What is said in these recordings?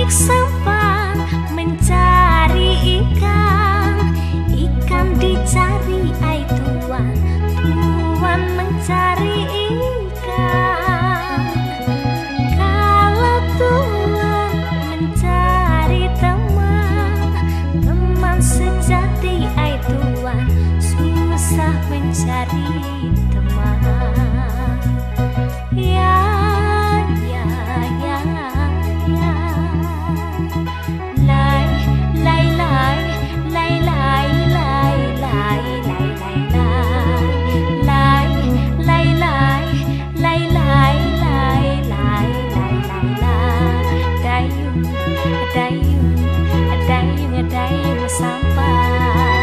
sampan mencari ikan, ikan dicari ai tuan, tuan mencari ikan. Kalau tuan mencari teman, teman sejati ai tuan, susah mencari teman. Ya, ya, ya, ya. Lai, lai, lai, lai, lai, lai, lai, lai, lai, lai, lai, lai, lai, lai, lai, lai, lai, lai. Dayung, dayung, dayung, dayung sampan.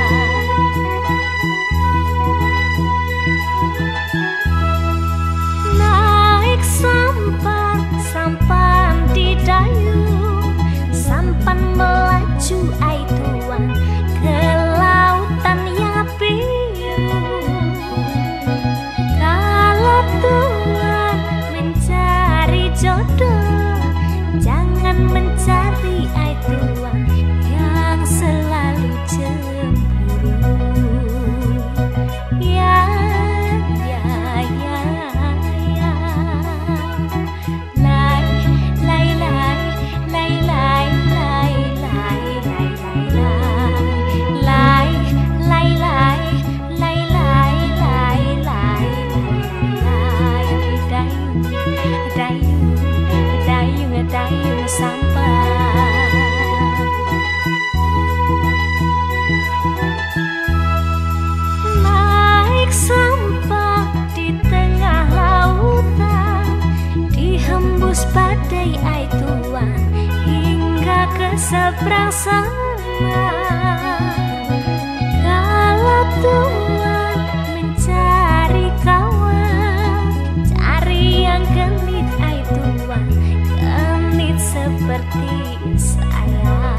Sampan di dayung, sampan melaju ai tuan ke lautan yang biru. Kalau tuan mencari jodoh, jangan mencari ai tuan yang selalu cemburu. Ya, ya, ya, ya. Dayung sampan. Naik sampan di tengah lautan, dihembus badai ai tuan hingga ke seberang sana. Kalau tuan mencari kawan, cari yang genit ai tuan, seperti saya.